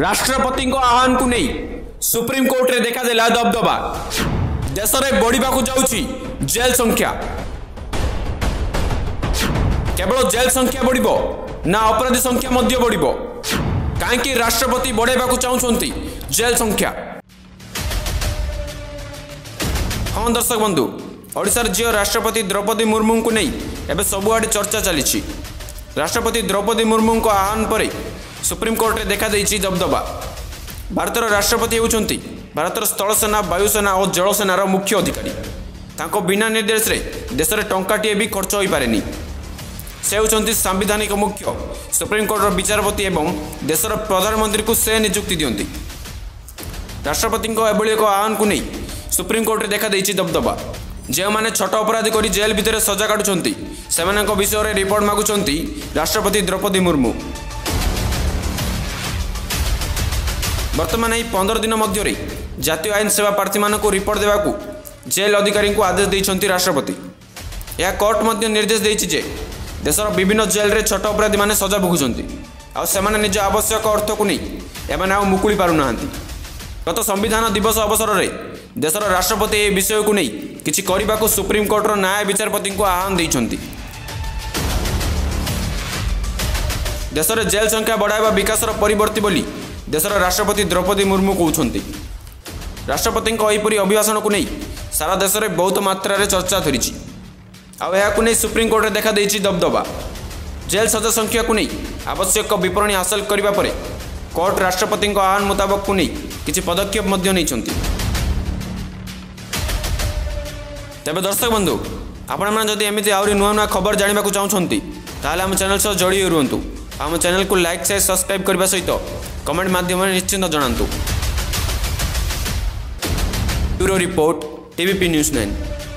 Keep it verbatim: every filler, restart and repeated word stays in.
राष्ट्रपति आह्वान को नहीं सुप्रीम कोर्ट रे देखा देला दबदबा। देश में बढ़ा जाउछि जेल संख्या। केवल जेल संख्या बढ़िबो ना अपराधी संख्या मध्य बढ़िबो? कहीं राष्ट्रपति बढ़ाइबा चाहते जेल संख्या? हाँ दर्शक बंधु, ओडिशार झील राष्ट्रपति द्रौपदी मुर्मू को नहीं एवं सबुआड़े चर्चा चली। राष्ट्रपति द्रौपदी मुर्मू को आह्वान पर सुप्रीम कोर्ट रे देखा देइछि दबदबा। भारतर राष्ट्रपति होउछंती भारतर स्थलसेना वायुसेना और जलसेनार मुख्य अधिकारी। तांको बिना निर्देश रे देश में टंकाटीए भी खर्च हो पारेनी। से होउछंती संवैधानिक मुख्य सुप्रीम कोर्टर विचारपति एवं देशर प्रधानमंत्री को से नियुक्ति दियंती। राष्ट्रपति एभली एक आह्वान को नहीं सुप्रीम कोर्ट रे देखा देइछि दबदबा। जो मैंने छोट अपराधी करी जेल भितर सजा काटुंट से विषय में रिपोर्ट मागुंट राष्ट्रपति द्रौपदी मुर्मू। बर्तमान यही पंद्रह दिन मध्य जातीय आईन सेवा प्रार्थी मानक रिपोर्ट देवाकू जेल अधिकारी को आदेश देइछंती राष्ट्रपति। यह कोर्ट मध्य निर्देश देइछि जे देशर विभिन्न जेल रे छोट अपराधी माने सजा भोगुंट आ सेमाने निज आवश्यक अर्थ को नहीं एमाने आ मुकुली पारु नाहांती। गत संविधान दिवस अवसर में देशर राष्ट्रपति ए विषय को नहीं किछि करबाकू सुप्रीम कोर्टर न्याय विचारपति को आह्वान देइछंती। देशर जेल संख्या बढ़ाइबा विकासर परिवर्ती बोली देशर राष्ट्रपति द्रौपदी मुर्मू कहउछंती। राष्ट्रपति एहिपरि अभिभाषण को नहीं सारा देश में बहुत मात्रा रे चर्चा धरिछि। आउ नहीं सुप्रीम कोर्ट रे देखा देइछि दबदबा। जेल सजा संख्या को नहीं आवश्यक विवरणी हासिल करबा परे कोर्ट राष्ट्रपति आह्वान मुताबक को नहीं किछि पदक्षेप मध्य नैछंती। तेबे दर्शक बंधु, आपण माने जदि एमिति आउरी नुआ नुआ खबर जानिबा को चाहउछंती ताले हम चैनल सह जोड़ी रुहंतु। हम चैनल को लाइक शेयर सब्सक्राइब करबा सहित कमेंट माध्यम निश्चिंत जणांतु। Bureau report TVP news nine.